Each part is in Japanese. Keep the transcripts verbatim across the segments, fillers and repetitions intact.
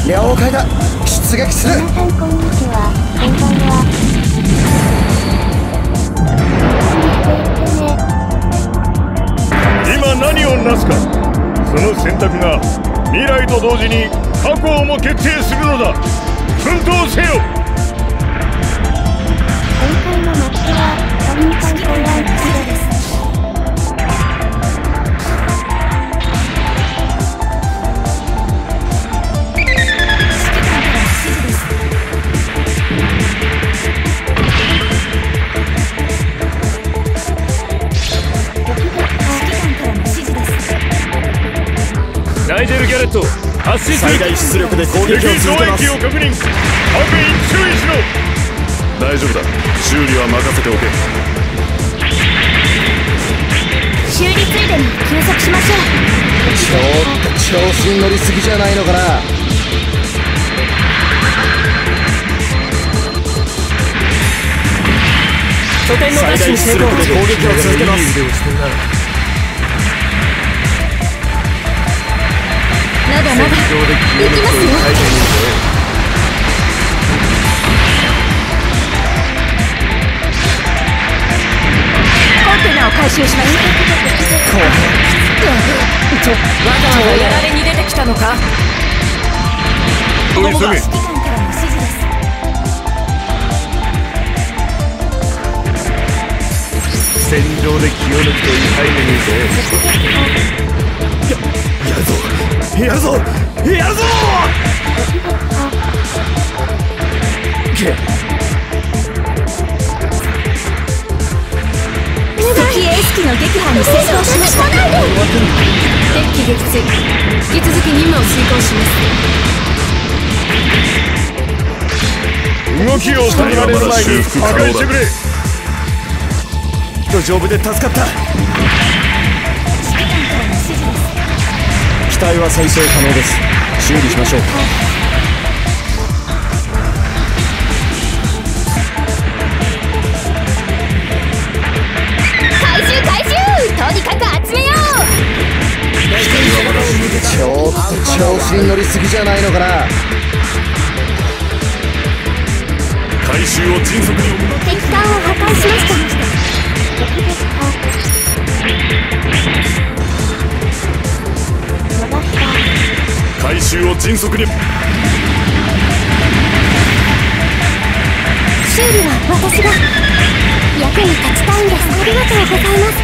了解だ。出撃する。 皆さんこんにちは。こんばんは。 今何をなすか。その選択が未来と同時に過去をも決定するのだ。奮闘せよ。 今回のマッチはトミーさん混乱中です。 ナイジェル・ギャレット発進する。 最大出力で攻撃を続けます。 敵増益を確認。各員注意しろ。大丈夫だ。修理は任せておけ。 修理ついでに休息しましょう。 ちょっと調子に乗りすぎじゃないのかな。 拠点のダッシュに成功。 最大出力で攻撃を続けます。 まだまだ行きますよ。コンテナを回収します。 ちょ、わざわざやられに出てきたのか。 急げ。 指揮官からの指示です。 戦場で気を抜くと痛い目にぜ。や、やるぞやるぞやるぞ。 敵エース機の撃破に成功しました。敵機撃墜。引き続き任務を遂行します。 動きを止められる前に破壊してくれ。 大丈夫で助かった。機体は再生可能です。修理しましょう。 回収回収。とにかく集めよう。 ちょっと調子に乗りすぎじゃないのかな。 回収を迅速に行う。 敵艦を破壊しました。 回収を迅速に。 修理は私が役に立ちたいんです。ありがとうございます。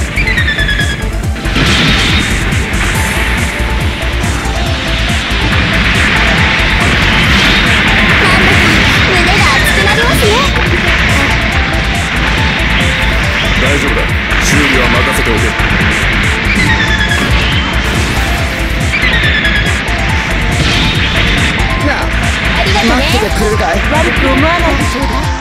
なんだか胸が熱くなりますね。 大丈夫だ。修理は任せておけ。 ありがとね。 待っててくれるかい。 悪く思わないでちょうだい。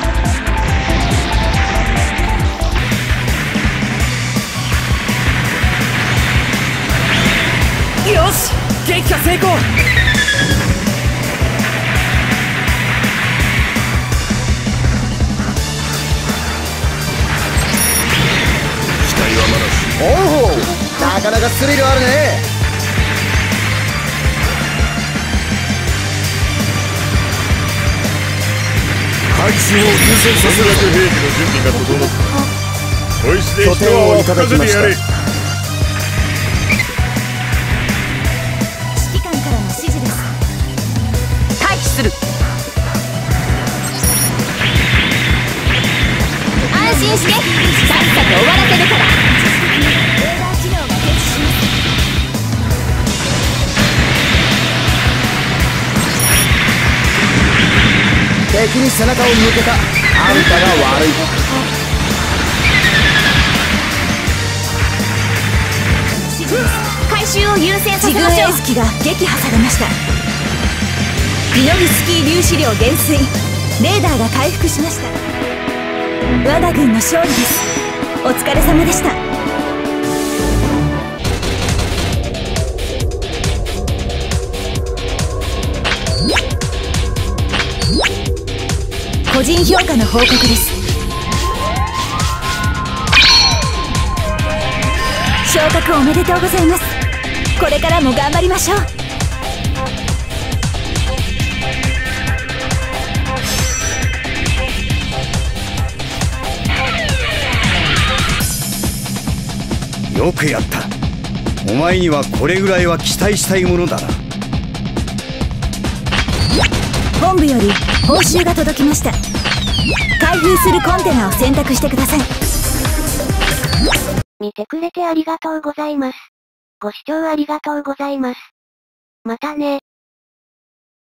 よし、撃破成功。 機体はまだ。 おお、なかなかスリルあるね。 回収を優先させる。兵器の準備が整った。ホイスで一泡を吹かせてやれ。 指揮官からの指示です。 退避する。 安心して、さっさと終わらせるから。レーダー機能が停止します。 敵に背中を向けたあんたが悪い。 回収を優先させましょう。 自軍エース機が撃破されました。ミノフスキー粒子量減衰。レーダーが回復しました。我が軍の勝利です。お疲れ様でした。個人評価の報告です。昇格おめでとうございます。これからも頑張りましょう。 よくやった。お前にはこれぐらいは期待したいものだな。 本部より報酬が届きました。開封するコンテナを選択してください。 見てくれてありがとうございます。ご視聴ありがとうございます。またね。